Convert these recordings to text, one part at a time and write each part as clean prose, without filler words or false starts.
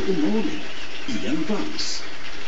och Malin i en vals.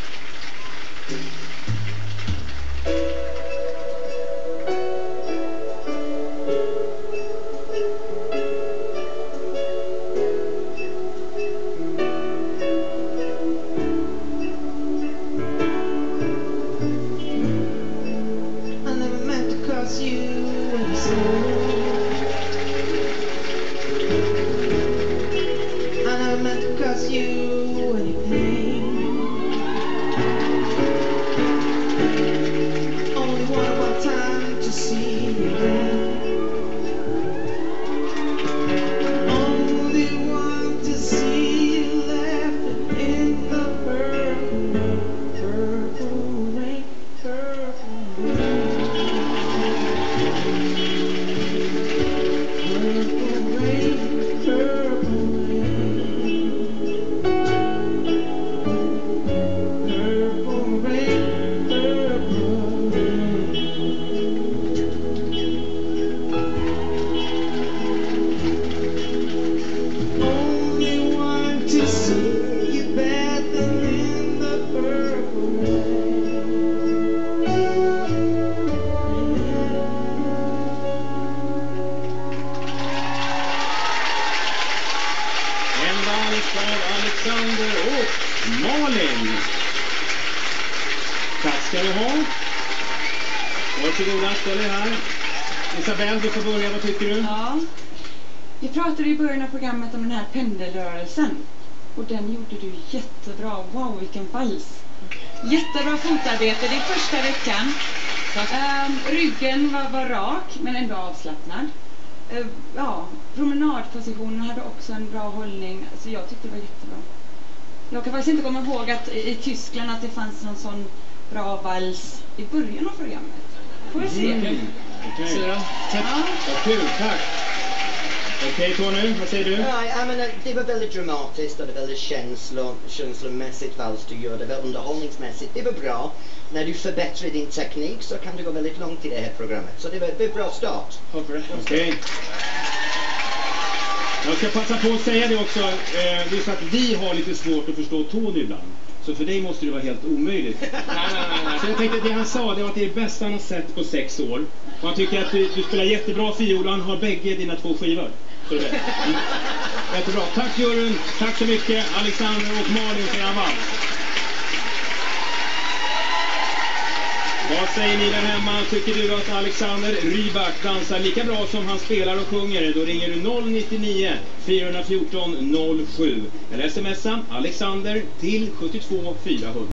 Alexander och Malin. Tack ska du ha. Varsågoda, ställ er här. Isabelle, du får börja, vad tycker du? Ja, vi pratade i början av programmet om den här pendelrörelsen. Och den gjorde du jättebra. Wow, vilken vals. Jättebra fotarbete, det är första veckan. Ryggen var rak men ändå avslappnad. Promenadpositionen hade också en bra hållning. Alltså jag tyckte det var jättebra. Jag kan faktiskt inte komma ihåg att i Tyskland att det fanns någon sån bra vals i början av programmet. Får vi se. Okej. Vad kul, tack. Okej, Tony, vad säger du? Jag menar, det var väldigt dramatiskt och det var väldigt känslomässigt vals du gör. Det var underhållningsmässigt. Det var bra. När du förbättrar din teknik så kan du gå väldigt långt i det här programmet. Så det var en bra start. Okej. Jag ska passa på att säga det också. Det är så att vi har lite svårt att förstå Tony ibland. Så för dig måste det vara helt omöjligt. Nej. Så jag tänkte att det han sa, det var att det är det bästa han har sett på 6 år. Och han tycker att du spelar jättebra fiol och han har bägge dina 2 skivor. Så det är jättebra. Tack juryn, tack så mycket Alexander och Malin för en vals. Vad säger ni där hemma? Tycker du att Alexander Rybak dansar lika bra som han spelar och sjunger? Då ringer du 099 414 07 eller smsa Alexander till 72 400.